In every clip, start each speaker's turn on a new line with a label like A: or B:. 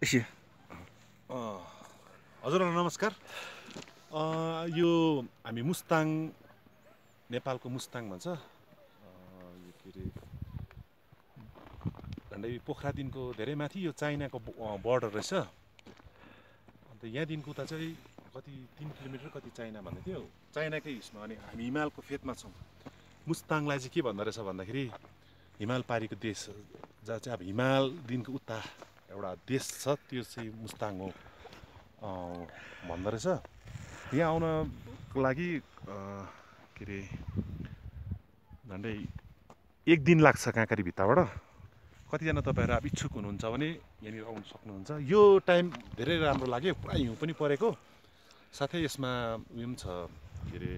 A: हजुरलाई नमस्कार। यो हामी मुस्ताङ, नेपालको मुस्ताङ भन्छ। यो के अरे झन्डै पोखरादेखिको धेरै माथि यो चाइनाको बर्डर रहेछ। अन्त यहाँदेखिको उता चाहिँ कति 3 किलोमिटर कति चाइना भन्दै थियो। चाइनाकै हिस्मा अनि हामी हिमालको फेदमा छौँ। मुस्ताङलाई चाहिँ के भन्दो रहेछ भन्दाखेरि हिमाल पारीको देश, जहाँ चाहिँ अब हिमालदेखिको उता एउटा देश छ, त्यो चाहिँ मुस्ताङ हो भन्दो रहेछ। यहाँ आउनको लागि के अरे झन्डै 1 दिन लाग्छ काँक्री भित्ताबाट। कतिजना तपाईँहरू अब इच्छुक हुनुहुन्छ भने यहाँनिर आउनु सक्नुहुन्छ। यो टाइम धेरै राम्रो लाग्यो, पुरा हिउँ पनि परेको, साथै यसमा उयो पनि छ के अरे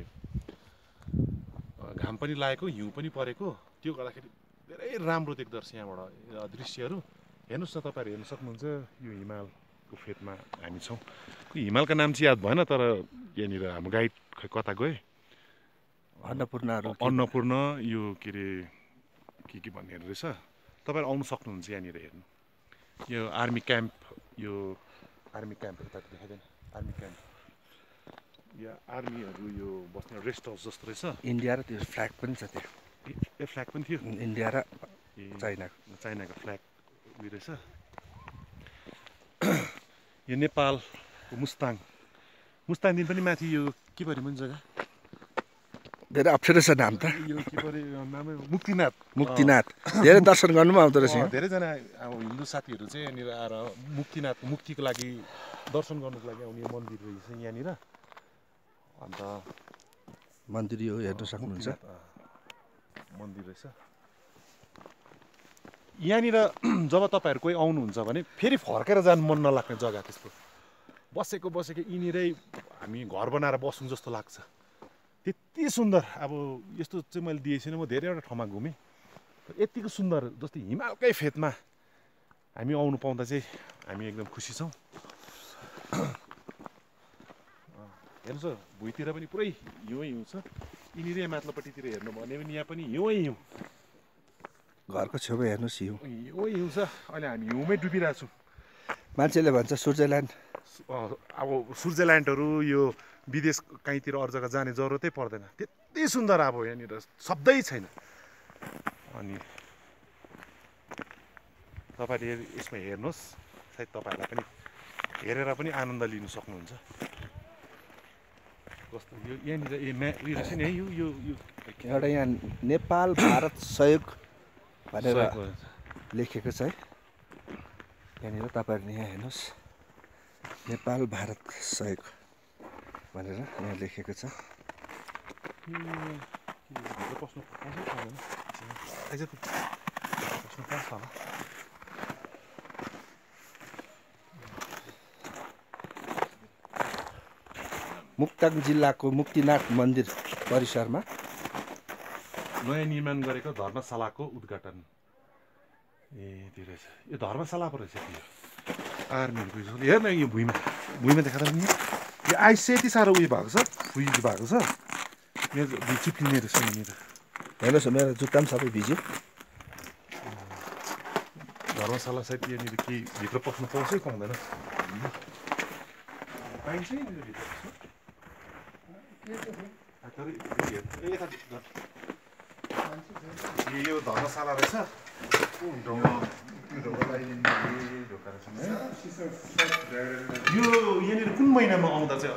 A: घाम पनि लागेको, हिउँ पनि परेको, त्यो गर्दाखेरि धेरै राम्रो देख्दो रहेछ यहाँबाट दृश्यहरू। हेर्नुहोस् न, तपाईँहरू हेर्न सक्नुहुन्छ। यो हिमालको फेदमा हामी छौँ। हिमालका नाम चाहिँ याद भएन, तर यहाँनिर हाम्रो गाइड खै कता गए, अन्नपूर्ण यो के अरे के भन्ने रहेछ। तपाईँहरू आउनु सक्नुहुन्छ यहाँनिर हेर्नु। यो आर्मी क्याम्प, यो आर्मी क्याम्प यता देखाइदिएन। आर्मी क्याम्प या आर्मीहरू यो बस्ने रेस्ट हाउस जस्तो रहेछ।
B: इन्डिया र त्यो फ्ल्याग पनि छ त्यहाँ।
A: ए फ्ल्याग पनि थियो,
B: इन्डिया र चाइनाको
A: फ्ल्याग उयो रहेछ। यो नेपालको मुस्ताङदेखि पनि माथि यो के पऱ्यो पनि जग्गा
B: धेरै अप्ठ्यारो छ नाम त।
A: यो के पऱ्यो नामै
B: मुक्तिनाथ। धेरै दर्शन गर्नु पनि आउँदो रहेछ।
A: धेरैजना अब हिन्दू साथीहरू चाहिँ यहाँनिर आएर मुक्तिको लागि दर्शन गर्नुको लागि आउने मन्दिर रहेछ यहाँनिर। अन्त
B: मन्दिर यो हेर्न सक्नुहुन्छ,
A: मन्दिर रहेछ यहाँनिर। जब तपाईँहरू कोही आउनुहुन्छ भने फेरि फर्केर जानु मन नलाग्ने जग्गा, त्यस्तो बसेको यिनीरै हामी घर बनाएर बस्नु जस्तो लाग्छ, त्यति सुन्दर। अब यस्तो चाहिँ मैले दिएको छैन, म धेरैवटा ठाउँमा घुमेँ, यतिको सुन्दर। जस्तै हिमालकै फेदमा हामी आउनु पाउँदा चाहिँ हामी एकदम खुसी छौँ। हेर्नुहोस्, भुइँतिर पनि पुरै हिउँ छ। यिनीरै माथिल्लोपट्टितिर हेर्नु भने पनि यहाँ पनि हिउँ।
B: घरको छेउमा हेर्नुहोस्
A: हिउँ छ। अहिले हामी हिउँमै डुबिरहेको छौँ।
B: मान्छेले भन्छ स्विजरल्यान्ड।
A: अब स्विजरल्यान्डहरू यो विदेश कहीँतिर अरू जग्गा जाने जरुरतै पर्दैन, त्यति सुन्दर। अब यहाँनिर शब्दै छैन। अनि तपाईँले यसमा हेर्नुहोस्, सायद तपाईँहरूलाई पनि हेरेर पनि आनन्द लिनु सक्नुहुन्छ। कस्तो यो यहाँनिर उयो रहेछ नि है, यो
B: एउटा यहाँ नेपाल भारत सहयोग भनेर लेखेको छ है। यहाँनिर तपाईँहरूले यहाँ हेर्नुहोस्, नेपाल भारत सहयोग भनेर यहाँ लेखेको छ। मुक्ताङ जिल्लाको मुक्तिनाथ मन्दिर परिसरमा
A: नयाँ निर्माण गरेको धर्मशालाको उद्घाटन। त्यो रहेछ, यो धर्मशाला पो रहेछ। त्यो आर्मीहरूको हेर्न, यो भुइँमा देखाएर नि यो आइस चाहिँ यति साह्रो उयो भएको छ, फुइज भएको छ। मेरो चिप्लिने रहेछ यहाँनिर।
B: हेर्नुहोस्, मेरो जुत्ता पनि सबै भिज्यो।
A: धर्मशाला सायद यहाँनिर केही भित्र पस्नु पाउँछ कि पाउँदैन, पाइन्छ नि भित्र पस्नु। यो धर्मशाला रहेछ। यो यहाँनिर कुन महिनामा आउँदा चाहिँ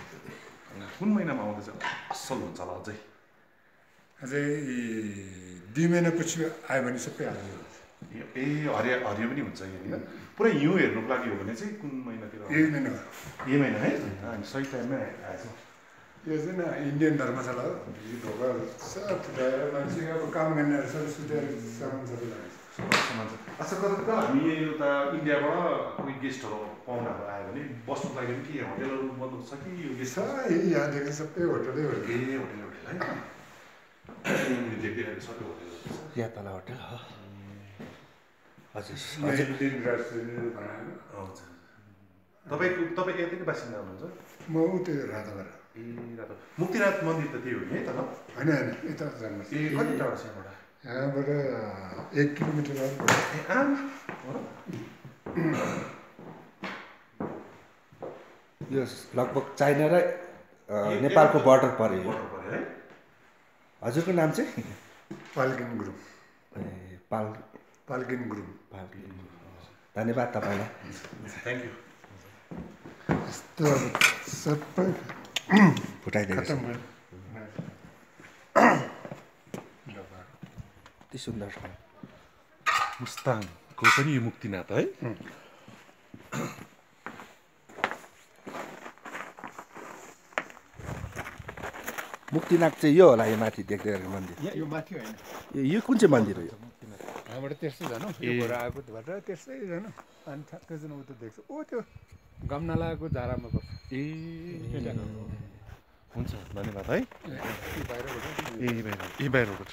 A: असल हुन्छ होला?
C: अझै 2 महिनापछि आयो भने सबै हाल्यो।
A: हरियो पनि हुन्छ यहाँनिर। पुरै हिउँ हेर्नुको लागि हो भने चाहिँ कुन महिनातिर? यही महिना है, हामी सही टाइममै आएछौँ।
C: यो चाहिँ इन्डियन धर्मशाला हो। यो ढोका सब फुटाएर मान्छे अब काम गर्ने सबै सुतेर सामान सबै लाग्छ।
A: अच्छा, कता हामी उता इन्डियाबाट कोही गेस्टहरू पाहुनाहरू आयो भने बस्नुको लागि पनि के होटेलहरू बन्द छ कि यो गेस्ट?
C: यहाँदेखि सबै होटलै होटल।
A: होटल है, देख्दै सबै होटल।
B: यहाँ तल होटल हो। हजुर,
A: तपाईँ यतैको बासिन्दा हुनुहुन्छ?
C: म उतै राताबाट।
A: रातो मुक्तिनाथ मन्दिर त त्यही हो नि है? तल
C: होइन, यता जानुहोस्।
A: कति टाढो छ यहाँबाट?
C: यहाँबाट 1 किलोमिटर।
B: यो लगभग चाइना र नेपालको बर्डर पऱ्यो यो। हजुरको नाम चाहिँ?
C: पाल्किन गुरुङ।
B: ए
C: पाल्किन गुरुङ।
B: धन्यवाद तपाईँलाई।
A: Thank you.
C: यस्तो अब सबै
B: फुटाइदिएको छ।
C: खतम भयो।
B: अति सुन्दर छ।
A: मुस्ताङको पनि यो मुक्तिनाथ है।
B: मुक्तिनाथ चाहिँ यो होला, यो माथि देख्दै गरेको मन्दिर।
C: यो माथि होइन,
B: यो कुन चाहिँ मन्दिर हो यो?
C: यहाँबाट त्यस्तै जानु, यो भएर आएको भएर त्यस्तै जानु, अनि ठ्याक्कै जानु उता देख्छ। ओ त्यो गमनालाको झारामा बस्छ।
A: ए हुन्छ, धन्यवाद है। ए बाहिरबाट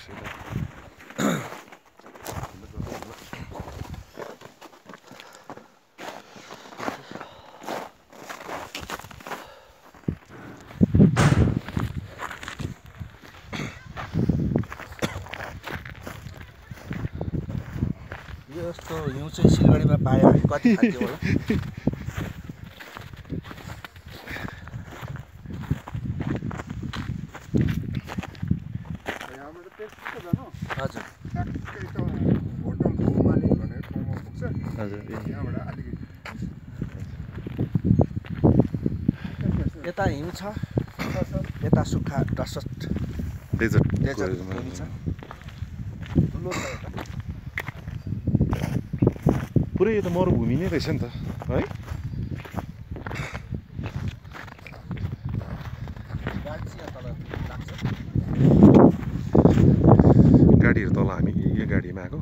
B: यस्तो हिउँ चाहिँ सिलगढीमा पायो भने कति खान्थ्यो होला?
C: यहाँबाट त्यस्तो जानु,
B: हजुर
C: ठ्याक्कै त होटल घुमाली भनेर ठाउँमा पुग्छ।
A: हजुर।
C: यहाँबाट अलिकति
B: यता हिउँ छ, यता सुक्खा डसट
A: डेजर्ट
B: भूमि छ। ठुलो छ यता।
A: पुरै यो त मरुभूमि नै रहेछ नि त है। गाडीहरू तल हामी यो गाडीमा आएको।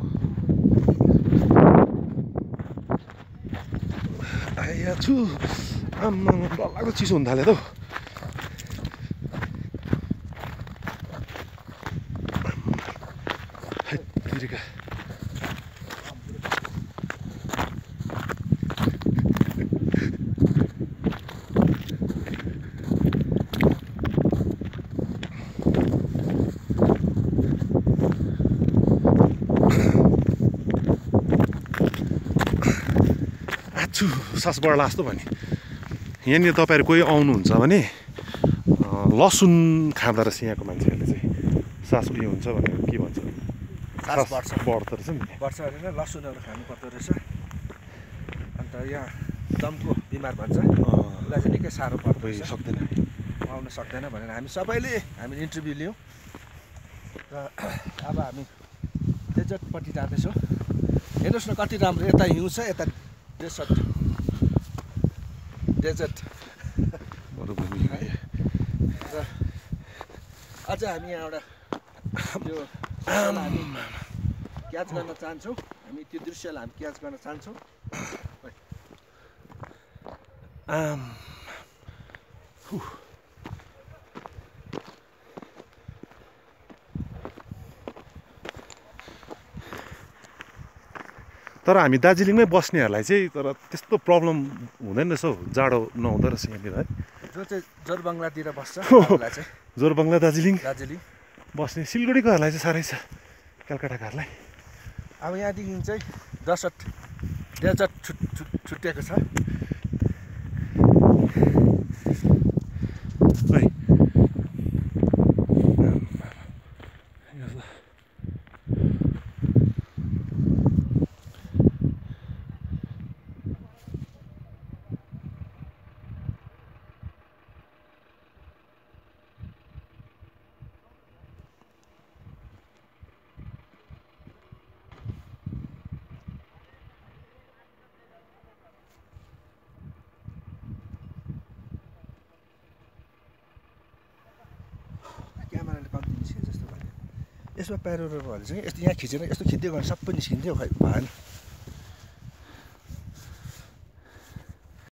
A: आया छु आम्मा डरलाग्दो चिसो हुन थाल्यो त हौ। हैत्तेरिका। सास बढ्ला जस्तो भने यहाँनिर तपाईँहरू कोही आउनुहुन्छ भने लसुन खाँदो रहेछ यहाँको मान्छेहरूले चाहिँ। सास उयो हुन्छ भनेर के भन्छ,
B: सास बढ्छ
A: बढ्दो रहेछ नि।
B: वर्ष होइन लसुनहरू खानुपर्दो रहेछ। अन्त यहाँ दमको बिमार भन्छ, उसलाई चाहिँ निकै साह्रो पर्दो रहेछ,
A: सक्दैन
B: आउन सक्दैन भनेर हामी सबैले हामी इन्टरभ्यू लियौँ। र अब हामी डेजर्टपट्टि जाँदैछौँ। हेर्नुहोस् न कति राम्रो, यता हिउँ छ, यता डेजर्ट
A: मरुभूमि।
B: र अझ हामी यहाँबाट यो हामी क्याच गर्न चाहन्छौँ। हामी त्यो दृश्यलाई हामी क्याच गर्न चाहन्छौँ।
A: तर हामी दार्जिलिङमै बस्नेहरूलाई चाहिँ तर त्यस्तो प्रब्लम हुँदैन रहेछ हौ, जाडो नहुँदो रहेछ यहाँनिर है।
B: जो चाहिँ जोरबङ्गलातिर बस्छ उनीहरूलाई चाहिँ
A: जोरबङ्गला दार्जिलिङ
B: दार्जिलिङ
A: बस्ने सिलगढीकोहरूलाई चाहिँ साह्रै छ, कलकत्ताकाहरूलाई।
B: अब यहाँदेखि चाहिँ डेजर्ट छुट्टिएको छ। क्यामेराले कम्ती निस्किन्छ जस्तो भयो। यसमा प्यारोहरू भयो भने चाहिँ यस्तो यहाँ खिचेर यस्तो खिच्दै गयो भने सबै निस्किन्थ्यो, खै भएन।